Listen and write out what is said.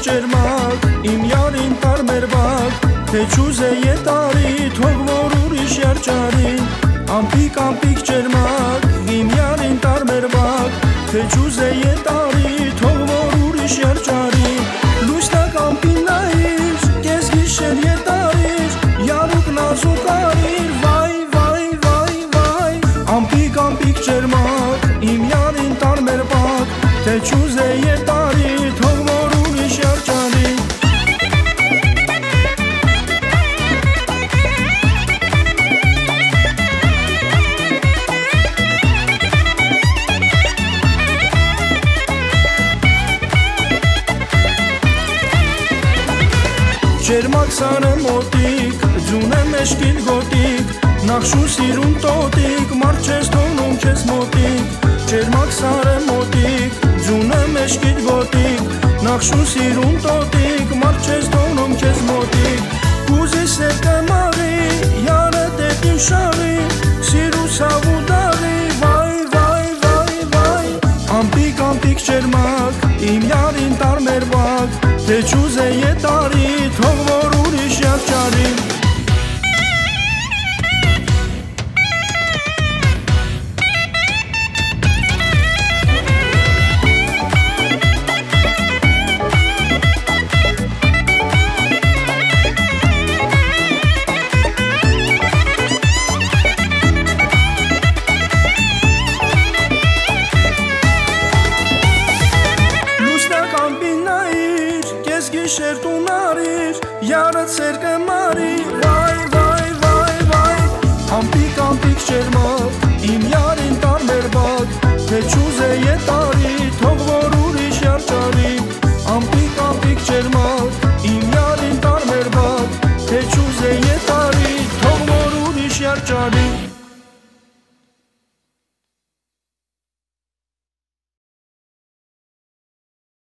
ջերմակ, իմ յարին տարմերվակ, թե չուզե ետարի, թող որ ուրիշ երջարի, ամպիկ ամպիկ ջերմակ, իմ յարին տարմերվակ, թե չուզե ետարի, թող որ ուրիշ երջարի, լույսնակ ամպին նայիր, կես գիշեր ետարիր, յարուկ նազուկ արիր, վայ, վայ, վայ, վայ, ամպիկ ամպիկ ջերմակ, իմ յարին տարմերվակ, թե չուզե ետարի, թող որ ուրիշ երջարի. Ջերմակ սարը մոտիկ, ձունը մեջքին գոտիկ, նախշու սիրուն տոտիկ, մարդ չես թողնում քեզ մոտիկ. Ջերմակ սարը մոտիկ, ձունը մեջքին գոտիկ, նախշու սիրուն տոտիկ, մարդ չես թողնում քեզ մոտիկ. Կուզի սեր կմաղի, յարը տետին շաղի, սիրու ցավ ու դաղի, վայ, վայ, վայ, վայ, ամպիկ ամպիկ ջերմակ, իմ յարին տարմերվակ, թե չուզե ետարի, թող որ ուրիշ երջարի. Գիշեր տունարիր, յարը ծեր կմարի, վայ, վայ, վայ, վայ, ամպիկ ամպիկ ջերմակ, իմ յարին տարմերվակ, թե չուզե ետարի, թող որ ուրիշ երջարի, ամպիկ ամպիկ ջերմակ, իմ յարին տարմերվակ, թե չուզե ետարի, թող որ ուրիշ երջարի.